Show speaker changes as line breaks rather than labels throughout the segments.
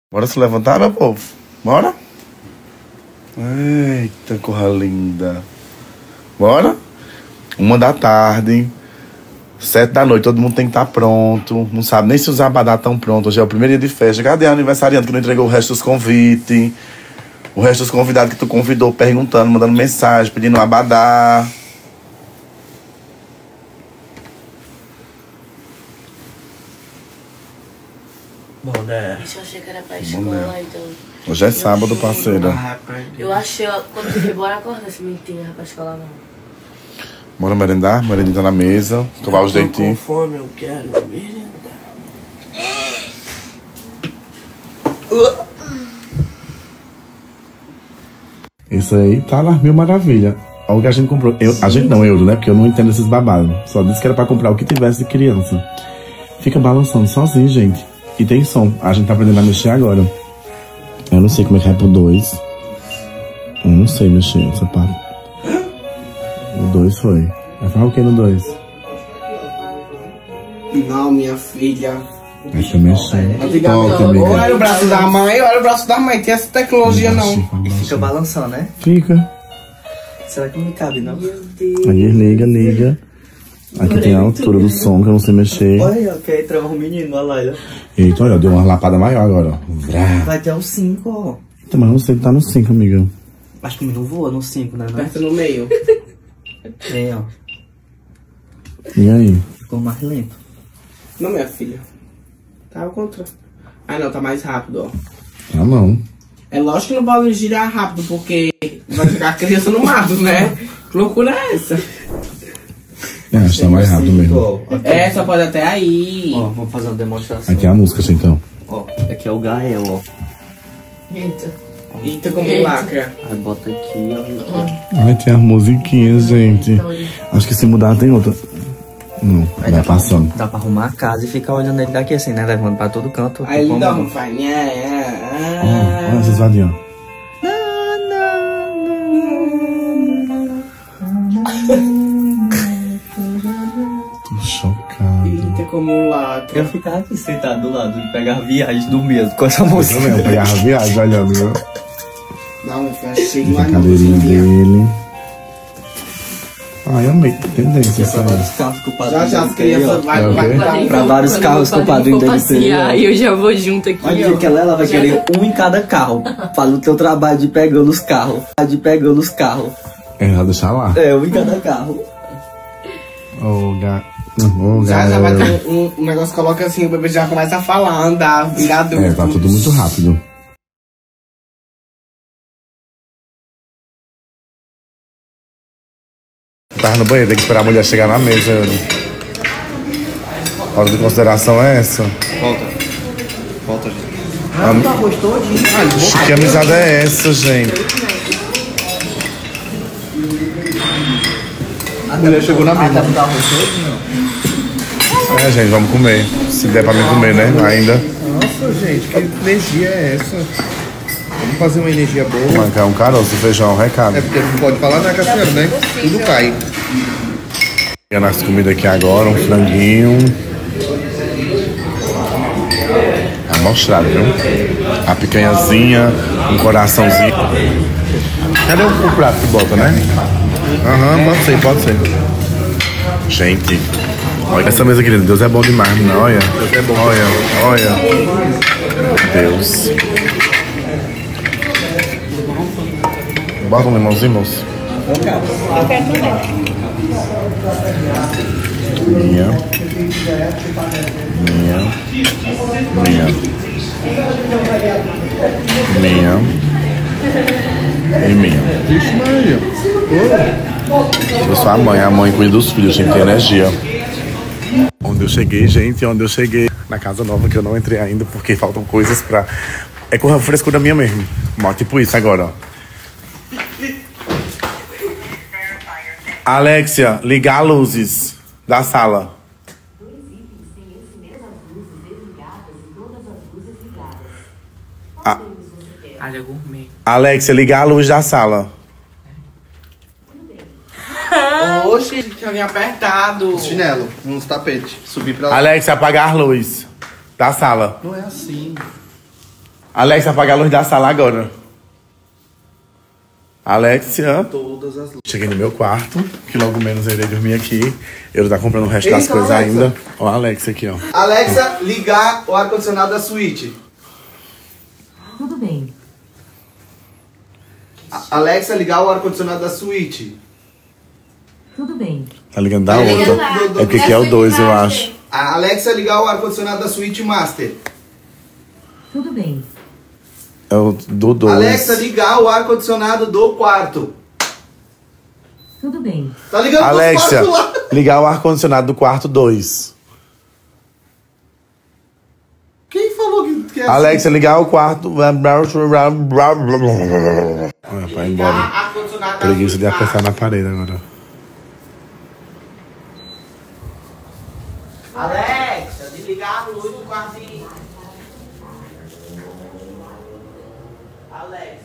Bora se levantar, meu povo? Bora? Eita, corra linda. Bora? 1h da tarde, 7 da noite, todo mundo tem que estar pronto. Não sabe nem se os abadá estão prontos. Hoje é o primeiro dia de festa. Cadê a aniversariante que não entregou o resto dos convites? O resto dos convidados que tu convidou, perguntando, mandando mensagem, pedindo abadá.
Bom, né?
Isso eu achei que era pra escola, então.
Hoje é sábado, parceira.
Eu achei, quando eu fui embora, acordar esse mentinho, era pra escola não.
Bora merendar? Merendinha tá na mesa. Escovar os dentinhos.
Com fome, eu quero merendar.
Isso aí tá lá, mil maravilha. Olha o que a gente comprou. A gente não, né? Porque eu não entendo esses babados. Só disse que era pra comprar o que tivesse de criança. Fica balançando sozinho, gente. E tem som. A gente tá aprendendo a mexer agora. Eu não sei como é que é pro 2. Eu não sei mexer essa parte. O 2 foi. Vai falar o que no 2?
Não, minha filha.
Deixa eu mexer.
Olha o braço da mãe, olha o braço da mãe. Tem essa tecnologia não.
E fica balançando, né?
Fica.
Será que não me cabe, não?
Aí liga. Aqui tem a altura do som que eu não sei mexer.
Olha, que aí trava um menino, olha lá, olha.
Eita, olha, deu uma lapada maior agora, ó. Vrá.
Vai até o 5, ó.
Mas não sei que tá no 5, amiga.
Acho que o menino voa no 5, né?
Aperta no meio.
É, ó.
E aí?
Ficou mais lento.
Não, minha filha. Tá ao contrário. Ah, não, tá mais rápido, ó.
Ah, não.
É lógico que não pode girar rápido, porque vai ficar a criança no mato, né? Que loucura é essa?
É, acho que tá mais rápido mesmo.
Ó, aqui,
É, só pode até aí.
ó, vamos fazer uma demonstração.
Aqui é a música, assim, então.
Ó, aqui é o Gael, ó.
Eita.
Eita, como lacra.
Aí bota aqui, ó.
Ai, tem as musiquinhas, gente. Acho que se mudar tem outra. Não,
Aí
vai passando.
Dá pra arrumar a casa e ficar olhando ele daqui assim, né? Levando pra todo canto.
Aí ele
Como-
dá um faz.
Olha essas vadinhas, ó. Tô chocado.
Eita, como lacra.
Eu ficava aqui sentado do lado e pegava viagem dormindo com essa
Eu
música.
também, eu pegava a viagem olhando, viu?
Não, meu filho, achei
Aqui a
mais
cadeirinha
novinha.
dele. Ai, amei. Tendência,
Pra
sabe?
vários carros que o
Já
padrinho
já as
dele tem, ó.
crianças vai
É o quê?
Pra vários carros que o padrinho dele tem,
passear,
ó.
e eu já vou junto aqui,
Olha
ó.
que ela vai
Já-
querer um em cada carro. Faz o teu trabalho de pegando os carros.
É, ela deixar lá.
É, um em cada carro.
Ô,
Já vai
galera.
ter um negócio que coloca assim, o bebê já começa a falar, andar, virar adulto.
É, tá tudo muito rápido. Tava no banheiro, tem que esperar a mulher chegar na mesa. A hora de consideração é essa.
Volta, gente.
Que amizade é essa, gente?
A mulher chegou na mesa. Tá arroz todinho.
É, gente, vamos comer. Se der pra mim comer, né? Ainda.
Nossa, gente, que energia é essa? Vamos fazer uma energia boa.
Mancar um caroço de feijão, um recado.
É porque não pode falar na Cassiano, né? Tudo cai.
Pegando as comidas aqui agora, um franguinho. Amostrado, viu? A picanhazinha, um coraçãozinho. Cadê o prato que bota, né? Aham, pode ser. Gente, olha essa mesa, querida. Deus é bom demais, não? Olha. Deus é bom. Olha. Deus. Bota um limãozinho, moço. Minha. E minha.
Vixe, Maria.
Eu sou a mãe cuida dos filhos, tem que ter energia. Onde eu cheguei, gente, na casa nova que eu não entrei ainda, porque faltam coisas pra... É com a frescura minha mesmo. Tipo isso agora, ó. Alexia, ligar as luzes da sala.
Área gourmet.
Alexia, ligar a luz da sala.
Oxe, que alguém apertado.
Chinelo, nos tapetes. Subir pra lá.
Alexia, apagar a luz da sala.
Não é assim.
Alexa, apaga a luz da sala agora. Alexia.
Todas as luzes.
Cheguei no meu quarto, que logo menos eu irei dormir aqui. Eu tá comprando o resto das coisas
Alexa.
ainda. Ó a Alexia aqui, ó.
Alexa, ligar o ar-condicionado da suíte.
Tudo bem.
Alexa, ligar o ar-condicionado da suíte.
Tudo bem.
Tá ligando da outra. É porque aqui é o 2, eu acho.
Alexa, ligar o ar-condicionado da suíte master.
Tudo bem.
É o do 2.
Alexa, ligar o ar-condicionado do quarto.
Tudo bem.
Tá ligando pros
Alexia,
quartos lá.
ligar o ar-condicionado do quarto 2.
Quem falou que é
Alexia, ligar o quarto. Vai embora. Preguiça de apertar na parede agora.
Alexa, desligar a luz do quartinho. Alexa.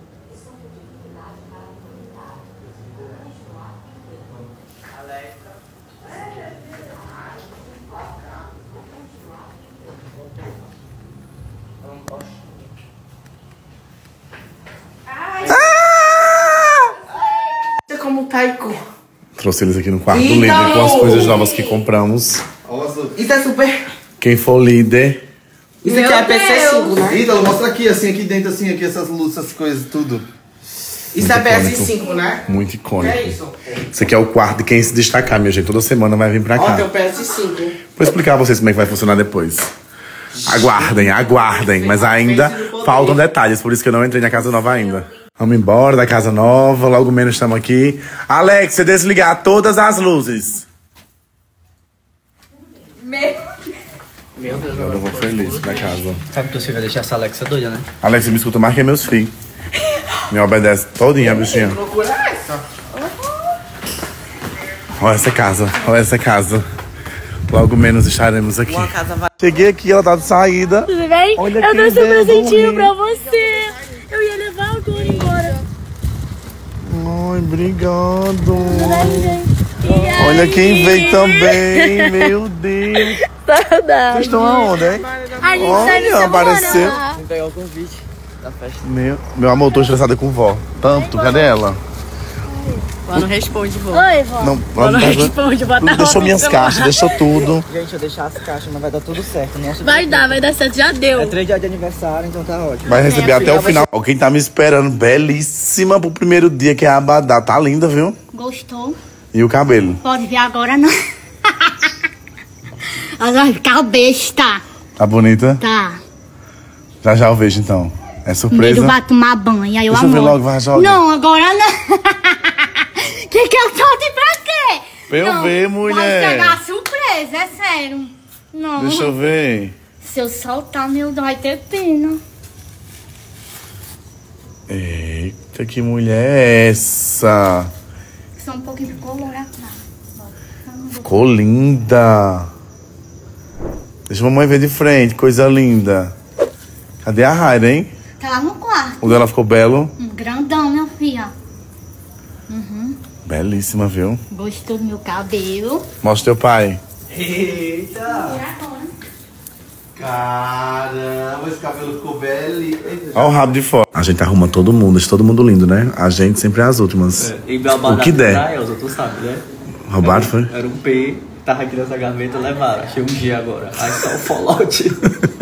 Você como taiko.
Trouxe eles aqui no quarto do
Então!
líder com as coisas novas que compramos.
Isso é super.
Quem for líder,
Isso aqui é PC5, né?
Ítalo, mostra aqui, assim, aqui dentro, assim, aqui, essas luzes, essas coisas, tudo.
Isso é PS5, né?
muito icônico.
É isso.
Esse aqui é o quarto de quem se destacar, minha gente. Toda semana vai vir pra
Ó,
cá.
tem o PS5.
Vou explicar a vocês como é que vai funcionar depois. Aguardem, aguardem. Mas ainda faltam detalhes, por isso que eu não entrei na casa nova ainda. Vamos embora da casa nova, logo menos estamos aqui. Alexia, desligar todas as luzes.
Meu Deus.
Eu vou feliz pra casa.
Sabe que você vai deixar essa Alexa doida, né?
Alexia me escuta mais que meus filhos. Me obedece todinha, bichinha.
Procura essa.
Olha essa casa, olha essa casa. Logo menos estaremos aqui.
Uma casa vai.
Cheguei aqui, ela tá de saída.
Tudo bem?
Olha
Eu
quem
trouxe um
veio
presentinho
dormir.
pra você. Eu ia levar o Duro embora.
Ai, obrigado.
E aí?
Olha quem veio também, meu Deus.
Saudade.
Vocês estão aonde, hein?
A gente
Olha,
sai no semana
apareceu.
lá.
Pegar o convite da festa.
Meu amor, tô estressada com vó. Tanto, cadê ela?
Ela não responde, vô.
Oi, vó.
Não,
Ela não responde, bota a
deixou
roupa
minhas
no
caixas, deixou tudo.
Gente, eu deixar as caixas, mas vai dar tudo certo. Não se
Vai dar certo. Já deu.
É 3 dias de aniversário, então tá ótimo.
Vai receber até o final. Ó, quem tá me esperando, belíssima pro primeiro dia, que é a Abadá. Tá linda, viu?
Gostou?
E o cabelo?
Pode ver agora, não. Ela vai ficar besta.
Tá bonita?
Tá.
Já já eu vejo, então. É surpresa?
Primeiro vai tomar banho. Aí eu
Deixa eu ver
amor.
logo, vai, joga.
Não, agora não. Que eu tô de pra quê?
Pra eu
Não,
ver, mulher.
Vai pegar surpresa, é sério. Não.
Deixa eu ver.
Se eu soltar, meu, vai ter pena.
Eita, que mulher é essa?
Só um pouquinho de color atrás.
Ficou linda. Deixa a mamãe ver de frente, coisa linda. Cadê a Raira, hein?
Tá lá no quarto.
O dela ficou belo.
Um grandão, minha filha.
Belíssima, viu?
Gostou do meu cabelo?
Mostra teu pai.
Eita! Caramba, esse cabelo ficou velho.
Olha o rabo de fora. A gente arruma todo mundo, deixa todo mundo lindo, né? A gente sempre é as últimas.
E
O que der.
Da Elza, tu sabe, né?
Roubaram, foi?
Era um P, tava aqui nessa gaveta, levaram. Achei um G agora. Aí só o folote.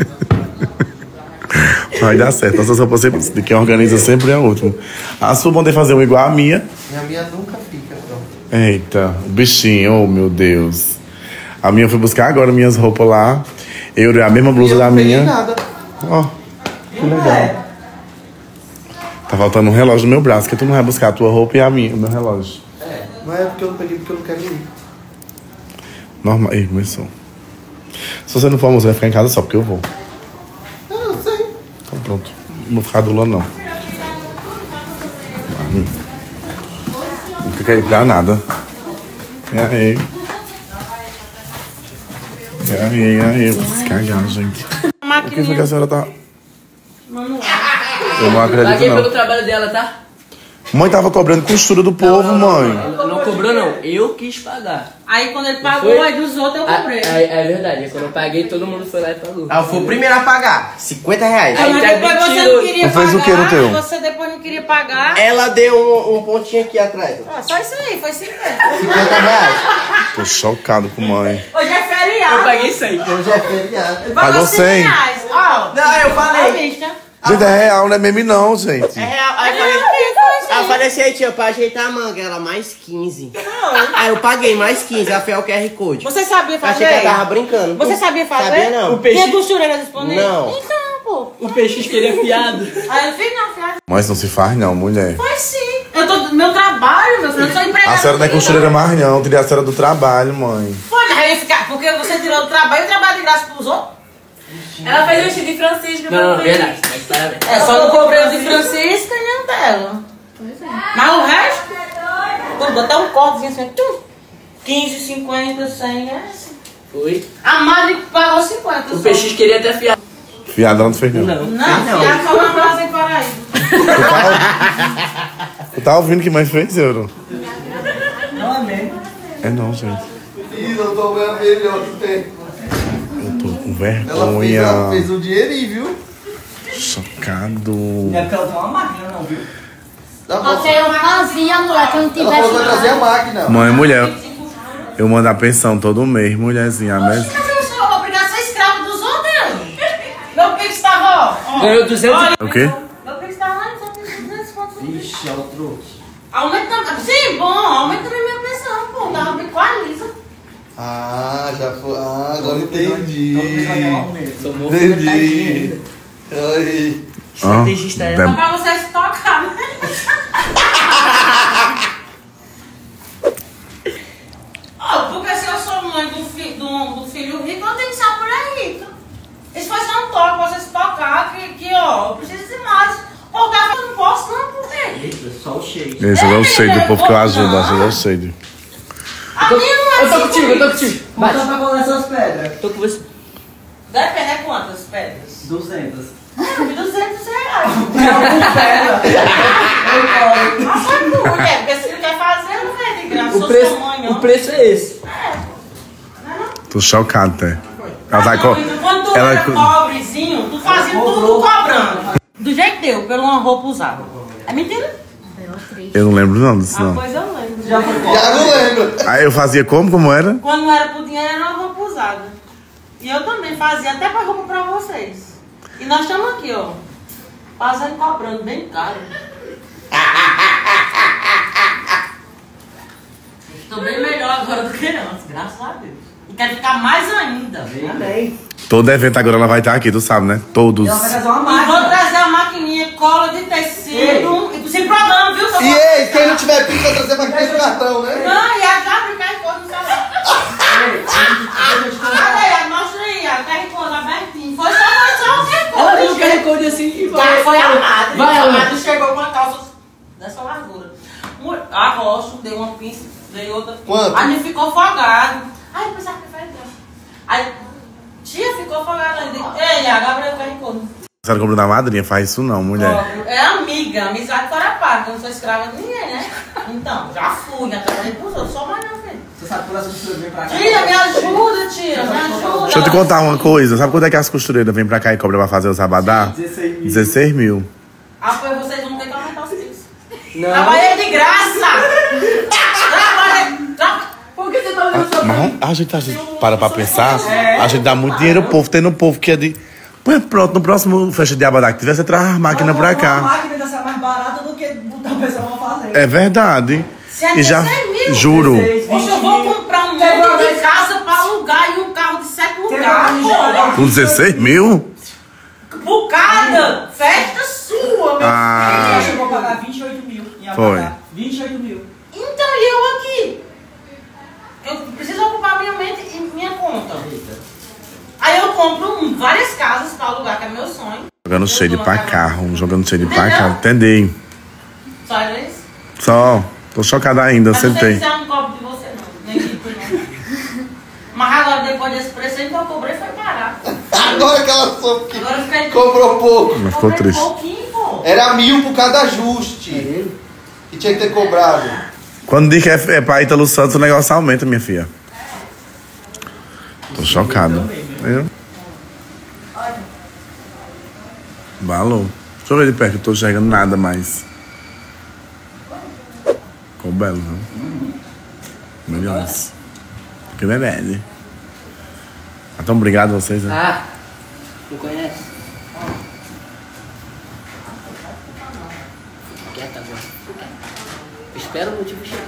Vai dar certo. Nossas roupas sempre, de quem organiza sempre é o último. A sua vão ter que fazer uma igual a minha.
A minha nunca fica, então.
Eita, o bichinho, oh meu Deus. A minha eu fui buscar agora minhas roupas lá. Eu dei a mesma blusa da
não peguei
minha.
nada.
Ó, que legal. Tá faltando um relógio no meu braço, que tu não vai buscar a tua roupa e a minha, o meu relógio.
Não é porque eu não peguei, porque eu não quero ir.
Normal. Ih, começou. Se você não for, você vai ficar em casa só porque eu vou.
Eu sei.
Então pronto. Não vou ficar do lado, não. Não fica aí pra nada. E aí? E aí? Vou se cagar, gente. O que foi que a senhora tá... Eu não acredito,
Paguei
não.
pelo trabalho dela, tá?
Mãe tava cobrando costura do povo, mãe.
Não cobrou, não. Eu quis pagar.
Aí quando ele pagou, aí dos outros eu comprei.
É verdade. Quando eu paguei, todo mundo foi lá e pagou.
Ah, eu fui o primeiro a pagar. R$50.
Mas
Aí tá
depois você
mentiroso.
não queria
Tu fez
pagar.
o que no teu?
Você depois não queria pagar.
Ela deu um pontinho aqui atrás.
Ah, só isso aí, foi 50.
R$50.
Tô chocado com mãe.
Hoje é feriado.
Eu paguei 100.
Hoje é feriado.
Ele
Pagou 100.
reais. Ó,
Não, eu falei.
a vista.
Gente, é real, não é meme não, gente.
É real. Aí eu falei assim, aí tia, pra ajeitar a manga, ela mais 15. Aí eu paguei mais 15, ela foi o QR Code.
Você sabia fazer?
Achei que ela tava brincando.
Você sabia fazer?
Sabia não.
O peixe-
Tinha costureira disponível?
Não.
Então, pô.
O peixe queria fiado.
Aí eu fiz não, fiado.
Mas não se faz não, mulher.
Faz sim. Eu tô do meu trabalho, meu filho. Eu sou empregada.
A senhora não é costureira mais não, tirei a senhora do trabalho, mãe.
Foi, mas aí ficar. Porque você tirou do trabalho e trabalho de graça pros outros.
Ela fez o vestido de Francisco.
Não, verdade. Mas tá.
É, só não cobrei o de Francisca e nem o dela. Mas o resto, tudo, até um cortezinho assim, 15, 50, 100, é assim.
Foi.
A Madre pagou 50.
O peixe queria até fiado.
Fiada não fez não.
Não, fiado só na casa em Paraíba.
Tu tá ouvindo que mãe fez, Euro?
Não é mesmo.
É não, gente.
Ih, eu tô vendo melhor que tem.
Eu tô com
Ela fez
vergonha.
um dinheirinho, viu?
Chocado.
É porque ela tem uma máquina, não, viu?
Botei uma casinha, mulher, que eu não
Ela falou que vai trazer a
tivesse.
máquina.
Mãe, mulher, eu mando a pensão todo mês, mulherzinha. Mas...
Mas eu sou obrigada a ser escravo dos outros. Meu Pix tava, ó.
Ganhou 200.
O quê?
Meu Pix tava lá, então tem 200 pontos.
Ixi, é o truque.
Aumenta, sim, bom, aumenta também minha pensão, pô. Dava bem quase.
Ah, já foi. Ah, agora entendi.
Tomou
Entendi. Aí.
Ah,
Estrategista é.
Só
dem-
pra você se tocar, né? Ó, porque se eu sou mãe do filho rico, eu tenho que ser uma mulher rica. Isso foi só um toque pra você se tocar, que ó, eu preciso de mais. Pô, o cara, eu não posso não, por quê?
Eita, só o cheio.
Esse eu sei do povo que eu ajudo, eu sei.
A minha não é
Eu tô
assim
contigo, eu tô
comigo.
contigo. Vai. Pra colar essas pedras. Tô com você.
Depende de quantas pedras.
200.
Eu vi 200 reais.
Eu
Mas foi tudo, né? Porque se não quer fazer, eu não vem de graça.
O
Sou
preço,
sua mãe, ó.
o preço é esse.
Tô chocado até. Ela tá
Não, então, quando tu
ela
era pobrezinho, tu fazia tudo cobrando. Do jeito deu, pela uma roupa usada. É mentira?
Eu não lembro não disso não.
Pois eu lembro.
Já não lembro.
Aí eu fazia como era?
Quando não era por dinheiro, era uma roupa usada. E eu também fazia até pra roupa pra vocês. E nós estamos aqui, ó. Fazendo cobrando bem caro. Estou bem melhor agora do que antes, graças a Deus. E quero ficar mais ainda.
Amém.
Todo evento agora ela vai estar aqui, tu sabe, né? Todos.
Ela vai trazer uma
E vou
máquina.
trazer a maquininha, cola de tecido. E sem programa, viu?
E ei, quem não tiver pix vai trazer máquina de cartão, né?
Não, e a já brincar em cor no celular. Olha aí, mostra aí, a QR Code abertinho. Foi só o QR Code.
Ela viu o QR Code assim e
Já foi a madre.
Vai,
a
Ana.
madre chegou com uma calça dessa largura. A rocha deu uma pinça, deu outra.
Quanto?
Aí ele ficou folgado. Aí eu pensava que foi Deus. Aí tia ficou folgada. Ei, a Gabriel QR Code.
A senhora comprou da madrinha, faz isso não, mulher.
É amiga, amizade fora parte. Eu não sou escrava de ninguém, né? Então, já fui, já trabalhei pros outros. Só mais não, filho.
Você sabe por essa pessoa vem pra cá?
Tia, me ajuda, tia, me ajuda.
Deixa eu te contar uma coisa. Sabe quando é que as costureiras vêm pra cá e cobram pra fazer os abadá?
16 mil.
16 mil.
Ah, pois vocês vão ter que aumentar os fixos.
Não.
Trabalhei de graça!
Por que você tá olhando só pra mim?
Mas a gente para pra pensar, a gente dá muito dinheiro ao povo, tem no povo que é de... Pô, pronto, no próximo festa de abadá que tiver, você traz a máquina pra
A
cá.
máquina ainda sai mais barata do que botar a pessoa pra fazer.
É verdade.
Se é
E já,
16 mil.
juro.
16.
Poxa, eu vou comprar um mundo de casa pra alugar e um carro de 7 lugares, pô.
Com 16 mil?
Bucada! Festa sua, meu
Ah.
Você chegou a pagar 28 mil em
Foi.
Abadá. 28 mil.
Então, e eu aqui? Eu preciso ocupar minha mente e minha conta. Aí eu compro várias casas pra alugar, que é meu sonho.
Jogando shade pra carro, jogando shade pra carro. Entendi.
Só era isso?
Só, tô chocada ainda,
Mas não sei
sentei.
se é um copo de você, não. Nem rico, não. Mas agora, depois desse preço aí que eu cobrei, foi barato.
Agora que ela soube que
Agora eu fiquei...
comprou pouco.
Mas ficou
Cobrei
triste.
um pouquinho, pô.
Era 1000 por cada ajuste. E tinha que ter cobrado.
Quando diz que é pra Ítalo Santos, o negócio aumenta, minha filha. Tô chocado. Viu? Valor. Deixa eu ver de perto, eu tô enxergando nada mais. Ficou belo, viu? Melhores. Que verdade. Então, obrigado a vocês, né?
Ah, não conhece? Quieta agora. Espera o motivo chegar.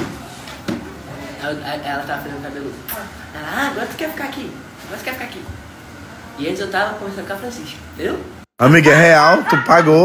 Ela tava fazendo cabelo. Ela, agora tu quer ficar aqui. Agora tu quer ficar aqui. E antes eu tava conversando com a Francisca, entendeu?
Amiga, é real, tu pagou.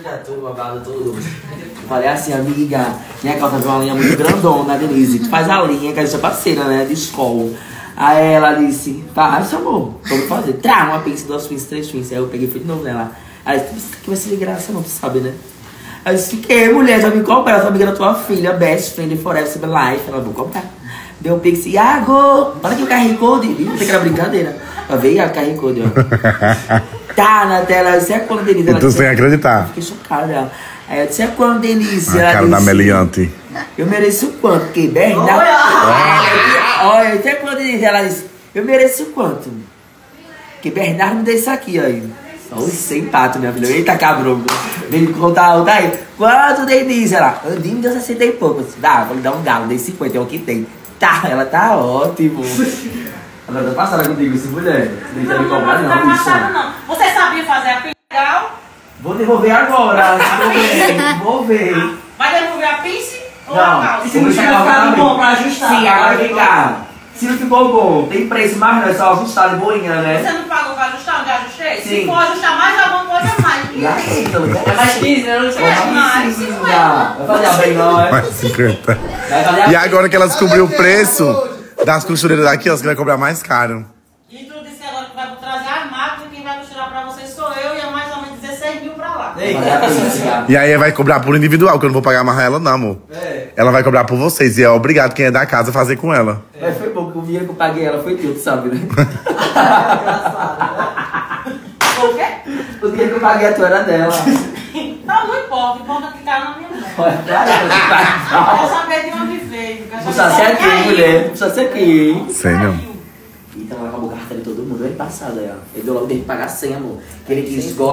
Falei assim, amiga, minha calça tem uma linha muito grandona, Denise. Tu faz a linha, que é sua parceira, né, de escola. Aí ela disse, faz, amor, vamos fazer. Trá, uma pinça, 2 pinças, 3 pinças. Aí eu peguei e fui de novo nela. Aí disse, isso aqui vai ser de graça não, tu sabe, né? Aí eu disse, que mulher, já me compra, ela tá amiga da tua filha, best friend forever, super life. Ela, vou comprar. Deu um pix, Iago, para que o QR Code. Ih, tem que era brincadeira. Pra ver, Iago, QR Code, ó. Tá na tela, isso é quando, Denise?
E tu sem acreditar.
Fiquei chocada. Aí eu disse, é quando, Denise?
A cara da meliante.
Eu mereço quanto? Porque Bernardo... Olha, até quando, Denise? Ela disse, eu mereço quanto? Porque Bernardo me deu isso aqui, ó. Olha, sem pato, minha filha. Eita, cabrão. Vem me contar, tá aí. Quanto, Denise? Ela, Andinho me deu 60 e pouco. Eu disse, dá, vou lhe dar um galo, dei 50, é o que tem. Tá, ela tá ótimo. Agora tá passada comigo, essa mulher. Não quer me cobrar, não,
não, não. Você sabia fazer a pinça legal?
Vou devolver agora, vou ver.
Vai devolver a pinça ou
Não,
a calça?
se não tiver ficado bom pra ajustar. Sim, agora vem cá. Se não ficou bom, tem preço mais, não é só ajustar de boinha, né?
Você não pagou pra ajustar onde eu ajustei?
Sim.
Se for ajustar mais alguma coisa, é mais.
É mais 15, né? Não sei.
Mais 50.
Vai fazer a bem, não, é?
Mais 50.
Vai fazer a
E agora que ela descobriu o preço das costureiras daqui, ó, você vai cobrar mais caro.
E tu disse agora que vai trazer as máquinas, quem vai costurar pra você sou eu e é mais ou menos 16 mil pra lá.
E aí vai cobrar por individual, que eu não vou pagar amarrar ela não, amor. Ela vai cobrar por vocês e é obrigado quem é da casa a fazer com ela.
Mas foi bom, porque o dinheiro que eu paguei ela foi teu, tu sabe, né?
O quê?
O dinheiro que eu paguei a tua era dela.
Não, não importa, importa que caiu na minha mão.
Olha,
Eu quero saber de onde veio.
precisa ser aqui, mulher. Precisa ser aqui, hein?
Sei não.
Então ela acabou a carta de todo mundo ano passado aí, ó. Ele deu logo dele pagar 100, amor. Que ele quis